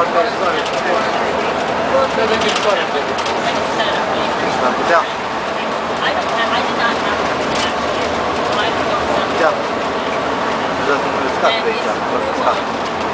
不这样。这样。这是使一下，我使。